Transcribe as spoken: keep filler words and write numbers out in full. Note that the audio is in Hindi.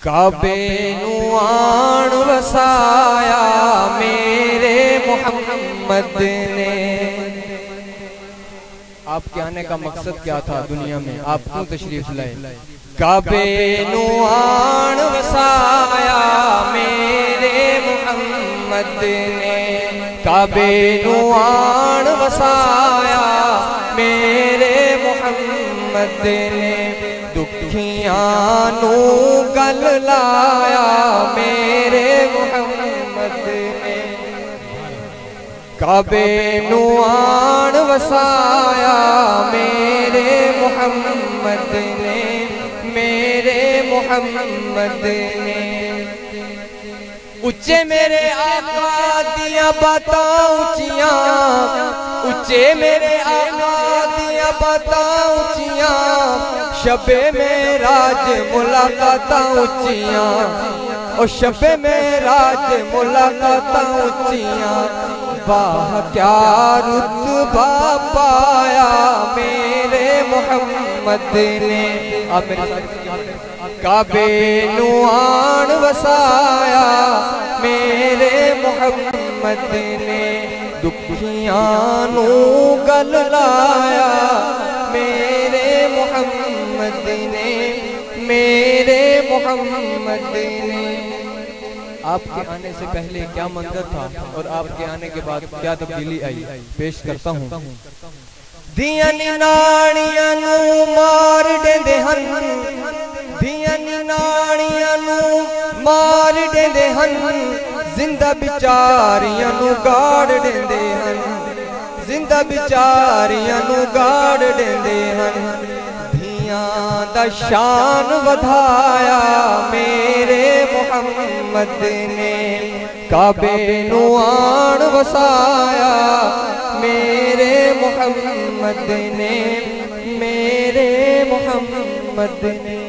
काबे नू आन वसाया मेरे मोहम्मद ने। आपके आने का मकसद क्या था दुनिया में, आप क्यों तशरीफ लाए? काबे नू आन वसाया मेरे मोहम्मद ने, काबे नू आन वसाया मेरे मोहम्मद ने, दुखियां नू गल लाया मेरे मोहम्मद ने। काबे नू आन वसाया मेरे मोहम्मद ने, मेरे मोहम्मद ने। उच्चे मेरे आका दिया बातां उच्चियां, उच्चे मेरे आका दिया बातां उच्चियां, शबे मेराज मुलाकातां उच्चियां, ओ शबे मेराज मुलाकातां उच्चियां। वाह क्या रुतबा पाया मेरे मोहम्मद ने। आप काबे नू आन वसाया मेरे मोहम्मद ने, दुखियां नू गल लाया मेरे मोहम्मद ने, मेरे मोहम्मद ने। आपके आने से पहले क्या मंजर था और आपके आने के बाद क्या तब्दीली आई, पेश करता हूँ। दियां नाड़ियां नू मार देंदे हन, दियां नाड़ियां नू मार देंदे हन, जिंदा बिचारियां नू गाड़ देंदे हन, जिंदा बिचारियां नू गाड़ देंदे हन। धियां दा शान वधाया मेरे मोहम्मद ने, काबे नू आन वसाया मेरे मोहम्मद ने, मेरे मोहम्मद ने।